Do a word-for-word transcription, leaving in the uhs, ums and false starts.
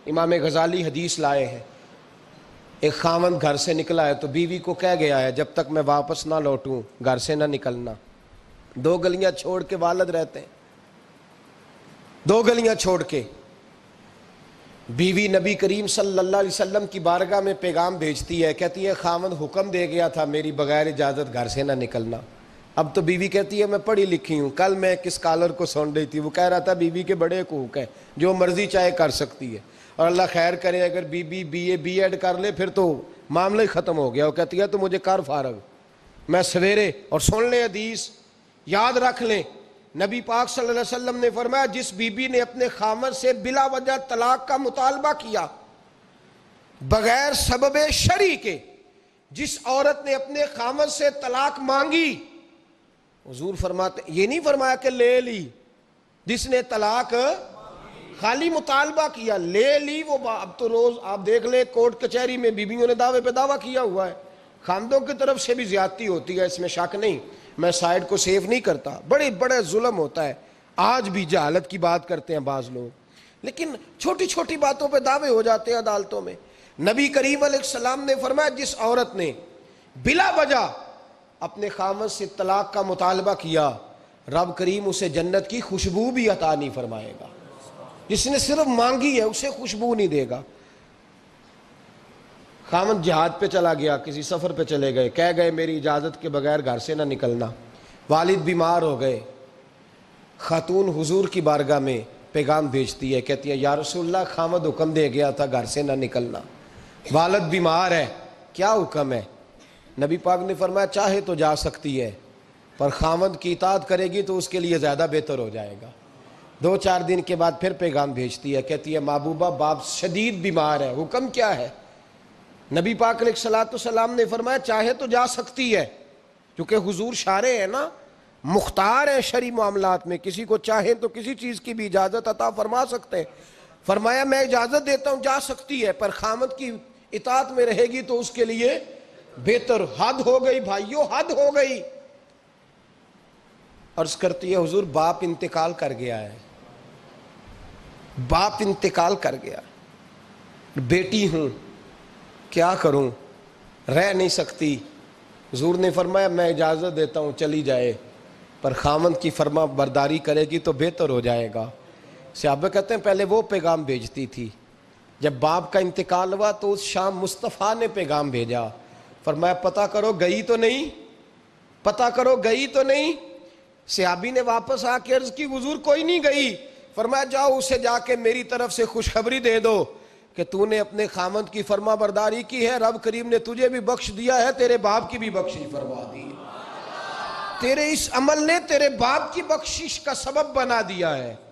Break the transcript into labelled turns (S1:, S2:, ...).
S1: امام غزالی حدیث لائے ہیں، ایک خاوند گھر سے نکلا ہے تو بیوی کو کہہ گیا ہے جب تک میں واپس نہ لوٹوں گھر سے نہ نکلنا۔ دو گلیاں چھوڑ کے والد رہتے ہیں، دو گلیاں چھوڑ کے بیوی نبی کریم صلی اللہ علیہ وسلم کی بارگاہ میں پیغام بھیجتی ہے، کہتی ہے خاوند حکم دے گیا تھا میری بغیر اجازت گھر سے نہ نکلنا۔ اب تو بیوی کہتی ہے میں پڑھی لکھی ہوں، کل میں کس کالر کو سن رہی تھی، وہ کہہ رہا تھا بیوی کے بڑے حقوق ہیں، جو مرضی چاہے کر سکتی ہے، اور اللہ خیر کرے اگر B B B A B add کر لے پھر تو معاملہ ہی ختم ہو گیا۔ وہ کہتی ہے تو مجھے کر فارغ، میں سویرے، اور سن لیں حدیث، یاد رکھ لیں، نبی پاک صلی اللہ علیہ وسلم نے فرمایا جس بی بی نے اپنے خامد سے بلا وجہ طلاق کا مطالبہ کیا بغیر سبب شرعی کے، جس عورت نے اپنے خامد سے طلاق مانگی، حضور فرماتے، یہ نہیں فرمایا کہ لے لی، جس نے طلاق خالی مطالبہ کیا لے لی، وہ اب تو روز آپ دیکھ لیں کورٹ کچہری میں بیویوں نے دعوے پہ دعویٰ کیا ہوا ہے، خامدوں کی طرف سے بھی زیادتی ہوتی ہے، اس میں شک نہیں، میں سائڈ کو سیف نہیں کرتا، بڑے بڑے ظلم ہوتا ہے، آج بھی جہالت کی بات کرتے ہیں بعض لوگ، لیکن چھوٹی چھوٹی باتوں پہ دعوے ہو جاتے ہیں عدالتوں میں۔ نبی کریم علیہ السلام نے فرمایا جس عورت نے بلا وجہ اپنے خامد سے طلاق کا مطالبہ کیا رب کریم اسے جنت کی خوشبو بھی عطا نہیں فرمائے گا، جس نے صرف مانگی ہے اسے خوشبو نہیں دے گا۔ خامد جہاد پہ چلا گیا، کسی سفر پہ چلے گئے، کہہ گئے میری اجازت کے بغیر گھر سے نہ نکلنا، والد بیمار ہو گئے، خاتون حضور کی بارگاہ میں پیغام بھیجتی ہے، کہتی ہے یا رسول اللہ خامد حکم دے گیا تھا گھر سے نہ نکلنا، والد بیمار ہے، کیا حکم ہے؟ نبی پاک نے فرمایا چاہے تو جا سکتی ہے پر خامد کی اطاعت کرے گی تو اس کے لیے زیادہ بہتر ہو جائے گا۔ دو چار دن کے بعد پھر پیغام بھیجتی ہے، کہتی ہے محبوبہ باپ شدید بیمار ہے، حکم کیا ہے؟ نبی پاک علیہ الصلوۃ والسلام نے فرمایا چاہے تو جا سکتی ہے، کیونکہ حضور شارع ہے نا، مختار ہے شرعی معاملات میں، کسی کو چاہے تو کسی چیز کی بھی اجازت عطا فرما سکتے ہیں۔ فرمایا میں اجازت دیتا ہوں جا سکتی ہے پر خامد کی اطاعت میں رہے گی تو اس کے لیے بہتر۔ حد ہو گئی بھائیو، حد ہو گئی۔ عرض کرتی ہے حضور باپ انتقال کر گیا ہے، باپ انتقال کر گیا، بیٹی ہوں کیا کروں، رہ نہیں سکتی۔ حضور نے فرمایا میں اجازت دیتا ہوں چلی جائے پر خامند کی فرما برداری کرے گی تو بہتر ہو جائے گا۔ صحابہ کہتے ہیں پہلے وہ پیغام بھیجتی تھی، جب باپ کا انتقال ہوا تو اس شام مصطفیٰ نے پیغام بھیجا، فرمایا پتہ کرو گئی تو نہیں، پتہ کرو گئی تو نہیں۔ صحابی نے واپس آ کے عرض کی حضور کوئی نہیں گئی۔ فرمایا جاؤ اسے جا کے میری طرف سے خوشخبری دے دو کہ تو نے اپنے خامند کی فرما برداری کی ہے، رب کریم نے تجھے بھی بخش دیا ہے، تیرے باپ کی بھی بخشش فرما دی، تیرے اس عمل نے تیرے باپ کی بخشش کا سبب بنا دیا ہے۔